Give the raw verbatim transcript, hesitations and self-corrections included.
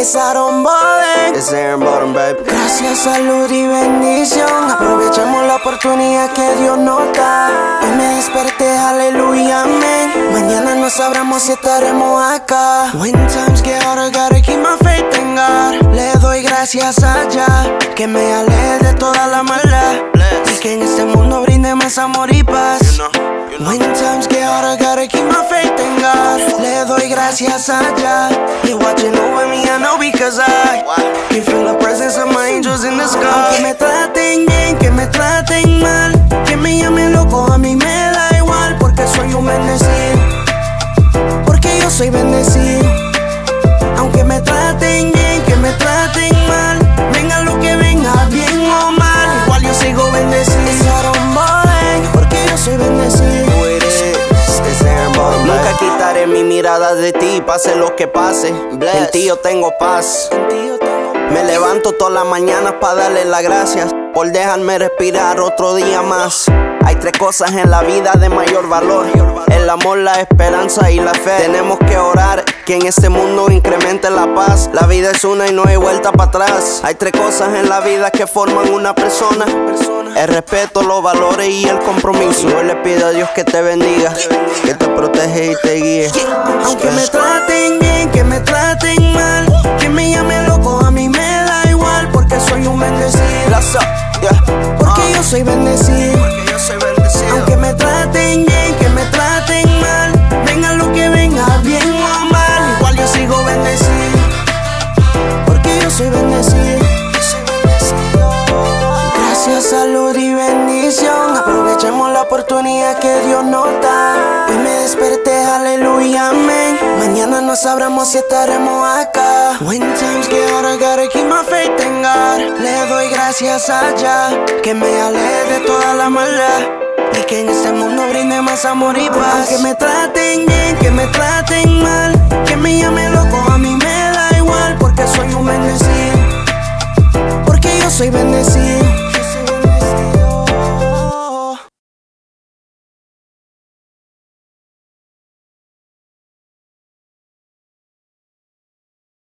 Es Aaron Boden. It's Aaron Boden, baby. Gracias, salud y bendición. Aprovechemos la oportunidad que Dios nos da. Hoy me desperté, aleluya, amén. Mañana no sabremos si estaremos acá. When times get harder, gotta keep my faith in God. Le doy gracias allá, que me aleje de toda la maldad, y que en este mundo brinde más amor y paz. You know, you know. When times get harder, gotta keep my faith in God. Le doy gracias allá. You're watching over me, I know, because I can feel the presence of my angels in the sky. Aunque me traten bien, que me traten mal, que me llamen loco, a mí me da igual, porque soy un bendecido, porque yo soy bendecido. Aunque me traten bien, que me traten mal, venga lo que venga, bien o mal, igual yo sigo bendecido. Es Aaron Boden, porque yo soy bendecido. Nunca quitaré mi mirada de ti, pase lo que pase. En ti yo tengo paz. Me levanto todas las mañanas para darle las gracias por dejarme respirar otro día más. Hay tres cosas en la vida de mayor valor: el amor, la esperanza y la fe. Tenemos que orar que en este mundo incremente la paz. La vida es una y no hay vuelta para atrás. Hay tres cosas en la vida que forman una persona: el respeto, los valores y el compromiso. Yo le pido a Dios que te bendiga, que te protege y te guíe. Aunque me traten bien, que me traten mal, que me llamen loco, a mí me da igual, porque soy un bendecido. Porque yo soy bendecido. Aunque me traten bien, que me traten mal, venga lo que venga, bien o mal, igual yo sigo bendecido, porque yo soy bendecido. Gracias, salud y bendición. Aprovechemos la oportunidad que Dios nos da. Hoy me desperté, aleluya, amén. Mañana no sabremos si estaremos acá. When times get harder, gotta keep my faith in God. Le doy gracias allá, que me aleje de toda la maldad, y que en este mundo brinde más amor y paz. Aunque me traten bien, que me traten mal, que me llamen loco, a mí me da igual, porque soy un bendecido, porque yo soy bendecido.